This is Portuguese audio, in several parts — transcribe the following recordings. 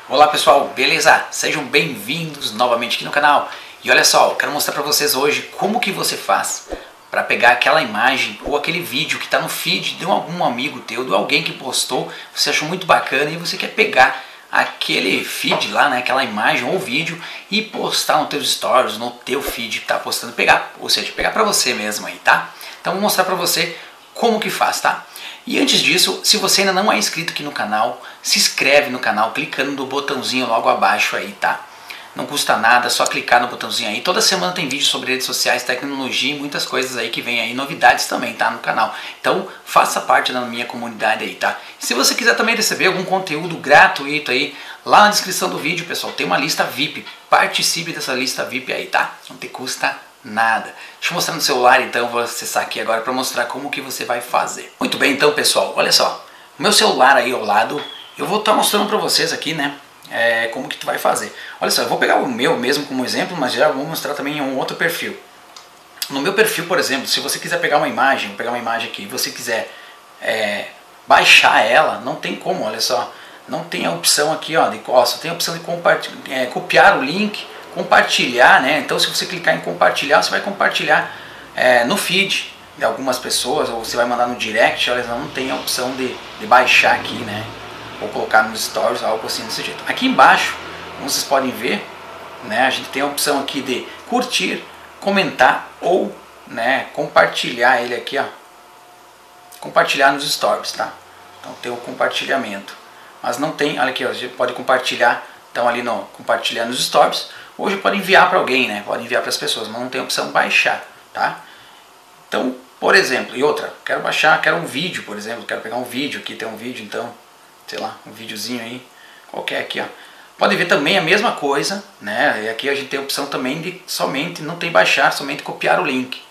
Olá pessoal, beleza? Sejam bem-vindos novamente aqui no canal. E olha só, eu quero mostrar para vocês hoje como que você faz para pegar aquela imagem ou aquele vídeo que está no feed de algum amigo teu, de alguém que postou, você achou muito bacana e você quer pegar aquele feed lá, né, aquela imagem ou vídeo e postar nos teus stories, no teu feed que está postando, pegar, ou seja, pegar para você mesmo aí, tá? Então vou mostrar para você como que faz, tá? E antes disso, se você ainda não é inscrito aqui no canal, se inscreve no canal clicando no botãozinho logo abaixo aí, tá? Não custa nada, só clicar no botãozinho aí. Toda semana tem vídeo sobre redes sociais, tecnologia e muitas coisas aí que vem aí, novidades também, tá? No canal. Então, faça parte da minha comunidade aí, tá? E se você quiser também receber algum conteúdo gratuito aí, lá na descrição do vídeo, pessoal, tem uma lista VIP. Participe dessa lista VIP aí, tá? Não te custa nada. Deixa eu mostrar no celular então, vou acessar aqui agora para mostrar como que você vai fazer. Muito bem então pessoal, olha só, o meu celular aí ao lado, eu vou estar mostrando para vocês aqui, né, como que tu vai fazer. Olha só, eu vou pegar o meu mesmo como exemplo, mas já vou mostrar também em um outro perfil. No meu perfil, por exemplo, se você quiser pegar uma imagem, aqui, e você quiser baixar ela, não tem como, olha só, não tem a opção aqui, ó, só tem a opção de copiar o link, compartilhar, né? Então se você clicar em compartilhar, você vai compartilhar no feed de algumas pessoas, ou você vai mandar no direct, elas não tem a opção de baixar aqui, né? Ou colocar nos stories, algo assim desse jeito. Aqui embaixo, como vocês podem ver, né, a gente tem a opção aqui de curtir, comentar ou, né, compartilhar ele aqui, ó. Compartilhar nos stories, tá? Então tem o compartilhamento. Mas não tem, olha aqui, ó, você pode compartilhar, então ali no compartilhar nos stories. Hoje pode enviar para alguém, né? Pode enviar para as pessoas, mas não tem a opção baixar, tá? Então, por exemplo, e outra, quero baixar, quero um vídeo, por exemplo, quero pegar um vídeo, aqui tem um vídeo, então, sei lá, um videozinho aí, qualquer aqui, ó. Pode ver também a mesma coisa, né? E aqui a gente tem a opção também de somente, não tem baixar, somente copiar o link,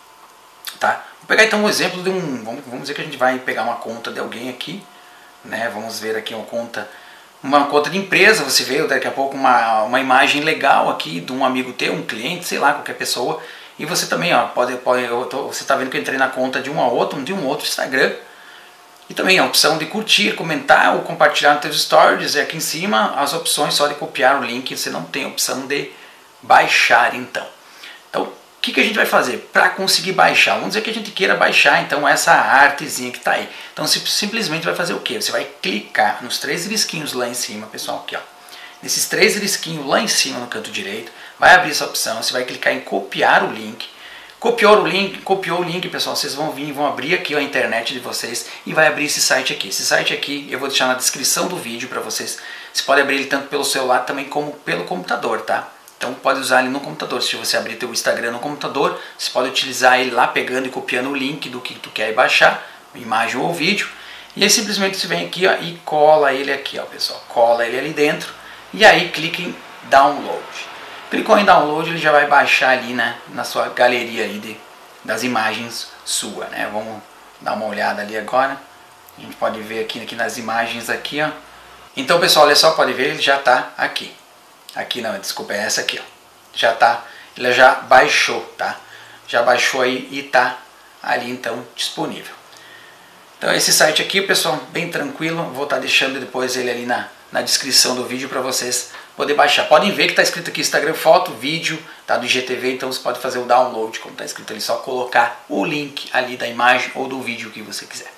tá? Vou pegar então um exemplo de vamos dizer que a gente vai pegar uma conta de alguém aqui, né? Vamos ver aqui uma conta de empresa, você vê daqui a pouco uma imagem legal aqui de um amigo teu, um cliente, sei lá, qualquer pessoa. E você também, ó, você está vendo que eu entrei na conta de um outro Instagram. E também a opção de curtir, comentar ou compartilhar nos teus stories. E aqui em cima as opções só de copiar o link, você não tem a opção de baixar então. Então, o que a gente vai fazer para conseguir baixar? Vamos dizer que a gente queira baixar então essa artezinha que está aí. Então você simplesmente vai fazer o que? Você vai clicar nos três risquinhos lá em cima, pessoal, aqui ó. Nesses três risquinhos lá em cima no canto direito, vai abrir essa opção, você vai clicar em copiar o link. Copiou o link, pessoal, vocês vão abrir aqui a internet de vocês e vai abrir esse site aqui. Esse site aqui eu vou deixar na descrição do vídeo para vocês. Você pode abrir ele tanto pelo celular também como pelo computador, tá? Então pode usar ele no computador. Se você abrir teu Instagram no computador, você pode utilizar ele lá pegando e copiando o link do que tu quer baixar, imagem ou vídeo. E aí simplesmente você vem aqui, ó, e cola ele aqui, ó, pessoal. Cola ele ali dentro e aí clica em download. Clicou em download, ele já vai baixar ali, né, na sua galeria aí das imagens sua, né? Vamos dar uma olhada ali agora. A gente pode ver aqui nas imagens aqui, ó. Então, pessoal, olha só, pode ver, ele já está aqui. Aqui não, desculpa, é essa aqui, ó. Já tá, ele já baixou, tá? Já baixou aí e tá ali então disponível. Então esse site aqui, pessoal, bem tranquilo, vou estar deixando depois ele ali na descrição do vídeo para vocês poder baixar. Podem ver que está escrito aqui Instagram foto, vídeo, tá, do IGTV, então você pode fazer o download, como está escrito ali, só colocar o link ali da imagem ou do vídeo que você quiser.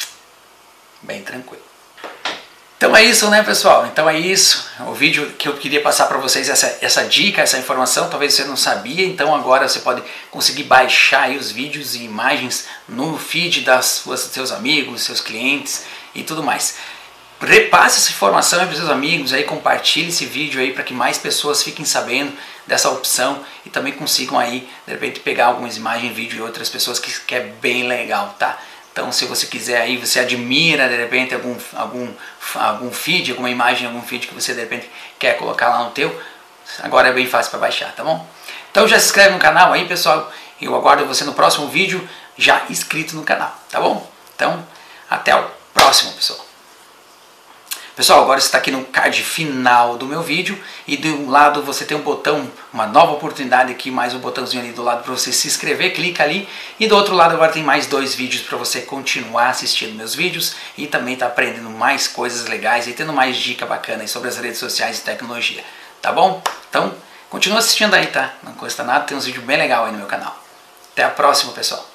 Bem tranquilo. Então é isso, né, pessoal? Então é isso, o vídeo que eu queria passar para vocês, essa dica, essa informação, talvez você não sabia, então agora você pode conseguir baixar aí os vídeos e imagens no feed dos seus amigos, seus clientes e tudo mais. Repasse essa informação para os seus amigos, aí compartilhe esse vídeo aí para que mais pessoas fiquem sabendo dessa opção e também consigam aí, de repente, pegar algumas imagens, vídeo e outras pessoas que é bem legal, tá? Então se você quiser aí, você admira de repente algum feed, alguma imagem, algum feed que você de repente quer colocar lá no teu, agora é bem fácil para baixar, tá bom? Então já se inscreve no canal aí, pessoal, eu aguardo você no próximo vídeo já inscrito no canal, tá bom? Então até o próximo, pessoal. Pessoal, agora você está aqui no card final do meu vídeo e de um lado você tem um botão, uma nova oportunidade aqui, mais um botãozinho ali do lado para você se inscrever, clica ali, e do outro lado agora tem mais 2 vídeos para você continuar assistindo meus vídeos e também tá aprendendo mais coisas legais e tendo mais dica bacana aí sobre as redes sociais e tecnologia, tá bom? Então, continua assistindo aí, tá? Não custa nada, tem uns vídeos bem legais aí no meu canal. Até a próxima, pessoal!